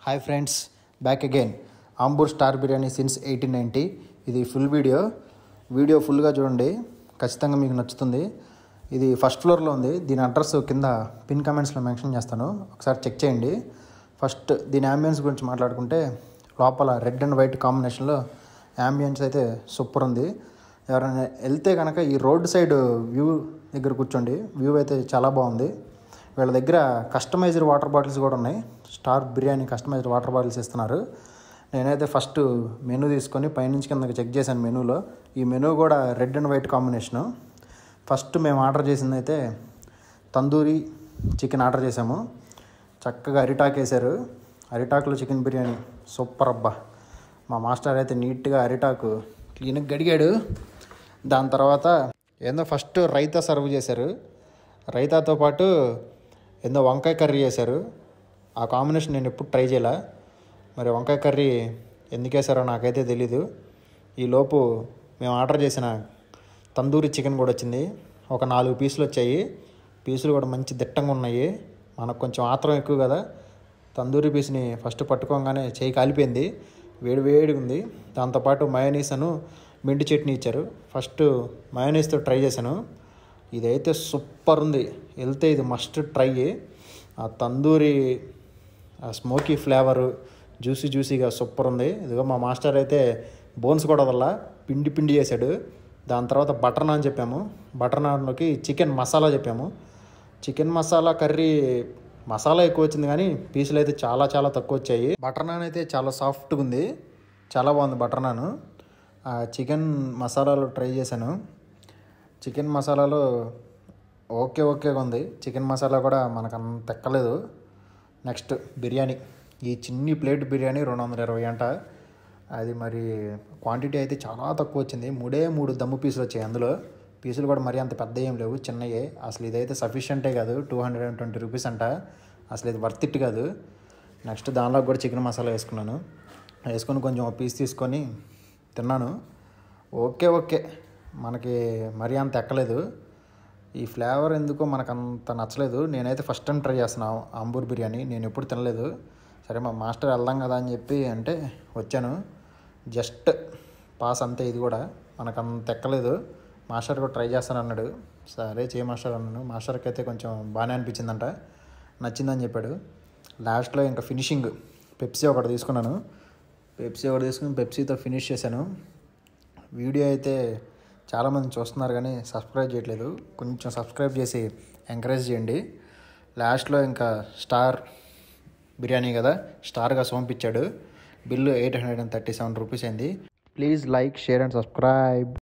Hi friends, back again. Ambur star biryani since 1890. ఇది full video ఫుల్గా చూడండి, ఖచ్చితంగా మీకు నచ్చుతుంది. ఇది ఫస్ట్ ఫ్లోర్లో ఉంది. దీని అడ్రస్ కింద పిన్ కమెంట్స్లో మెన్షన్ చేస్తాను, ఒకసారి చెక్ చేయండి. ఫస్ట్ దీని యాంబియన్స్ గురించి మాట్లాడుకుంటే, లోపల రెడ్ అండ్ వైట్ కాంబినేషన్లో యాంబియన్స్ అయితే సూపర్ ఉంది. ఎవరైనా వెళ్తే కనుక ఈ రోడ్ సైడ్ వ్యూ దగ్గర కూర్చోండి, వ్యూ అయితే చాలా బాగుంది. వీళ్ళ దగ్గర కస్టమైజ్డ్ వాటర్ బాటిల్స్ కూడా ఉన్నాయి. Star biryani customised water bottles ఇస్తున్నారు. నేనైతే ఫస్ట్ మెనూ తీసుకొని పైనుంచి కిందకి చెక్ చేశాను. మెనూలో ఈ మెనూ కూడా red and white combination. First మేము ఆర్డర్ చేసింది అయితే తందూరి చికెన్ ఆర్డర్ చేసాము. చక్కగా అరిటాక్ వేశారు. అరిటాకులో చికెన్ బిర్యానీ సూపర్ అబ్బా. మా మాస్టర్ అయితే నీట్గా అరిటాకు క్లీన్గా గడిగాడు. దాని తర్వాత ఏందో ఫస్ట్ రైతా సర్వ్ చేశారు. రైతాతో పాటు ఏందో వంకాయ కర్రీ చేశారు. ఆ కాంబినేషన్ నేను ఎప్పుడు ట్రై చేయలే. మరి వంకాయ కర్రీ ఎందుకు వేసారో నాకైతే తెలీదు. ఈలోపు మేము ఆర్డర్ చేసిన తందూరి చికెన్ కూడా వచ్చింది. ఒక 4 పీసులు వచ్చాయి. పీసులు కూడా మంచి దిట్టంగా ఉన్నాయి. మనకు కొంచెం ఆత్రం ఎక్కువ కదా. తందూరి పీస్ని ఫస్ట్ పట్టుకోగానే చేయి కాలిపోయింది, వేడిగా ఉంది. దాంతోపాటు మయోనీస్ అను మింటి చట్నీ ఇచ్చారు. ఫస్ట్ మయోనీస్తో ట్రై చేశాను. ఇదైతే సూపర్ ఉంది. వెళ్తే ఇది మస్ట్ ట్రై. ఆ తందూరి ఆ స్మోకీ ఫ్లేవరు జ్యూసీగా సూపర్ ఉంది. ఇదిగో మా మాస్టర్ అయితే బోన్స్ కూడా వల్ల పిండి చేశాడు. దాని తర్వాత బటర్ నాన్ చెప్పాము. బటర్ నాన్లోకి చికెన్ మసాలా చెప్పాము. చికెన్ మసాలా కర్రీ మసాలా ఎక్కువ వచ్చింది, కానీ పీసులు అయితే చాలా తక్కువ వచ్చాయి. బటర్ నాన్ అయితే చాలా సాఫ్ట్గా ఉంది, చాలా బాగుంది బటర్ నాన్. ఆ చికెన్ మసాలాలో ట్రై చేశాను. చికెన్ మసాలాలో ఓకేగా ఉంది. చికెన్ మసాలా కూడా మనకు అంత ఎక్కలేదు. నెక్స్ట్ బిర్యానీ. ఈ చిన్ని ప్లేట్ బిర్యానీ 220 అంట. అది మరి క్వాంటిటీ అయితే చాలా తక్కువ వచ్చింది. 3 దమ్ము పీసులు వచ్చాయి. అందులో పీసులు కూడా మరీ అంత పెద్ద ఏం లేవు, చిన్నయే. అసలు ఇదైతే సఫిషియంటే కాదు. 220 రూపీస్ అంట. అసలు ఇది వర్త్ ఇట్ కాదు. నెక్స్ట్ దానిలో కూడా చికెన్ మసాలా వేసుకొని కొంచెం పీస్ తీసుకొని తిన్నాను. ఓకే మనకి మరీ అంత ఎక్కలేదు. ఈ ఫ్లేవర్ ఎందుకో మనకు అంత నచ్చలేదు. నేనైతే ఫస్ట్ టైం ట్రై చేస్తున్నాను అంబూర్ బిర్యానీ. నేను ఎప్పుడు తినలేదు. సరే మా మాస్టర్ వెళ్దాం కదా అని చెప్పి అంటే వచ్చాను. జస్ట్ పాస్ అంతే. ఇది కూడా మనకు అంత ఎక్కలేదు. మాస్టర్ కూడా ట్రై చేస్తాను అన్నాడు. సరే చేయి మాస్టర్ అన్నాను. మాస్టర్కి అయితే కొంచెం బాగానే అనిపించిందంట, నచ్చిందని చెప్పాడు. లాస్ట్లో ఇంకా ఫినిషింగ్ పెప్సీ ఒకటి తీసుకున్నాను. పెప్సీతో ఫినిష్ చేశాను. వీడియో అయితే చాలామంది చూస్తున్నారు కానీ సబ్స్క్రైబ్ చేయట్లేదు. కొంచెం సబ్స్క్రైబ్ చేసి ఎంకరేజ్ చేయండి. లాస్ట్లో ఇంకా స్టార్ బిర్యానీ కదా, స్టార్గా సోంపిచ్చాడు. బిల్లు 837 రూపీస్ అయింది. Please like, share and subscribe.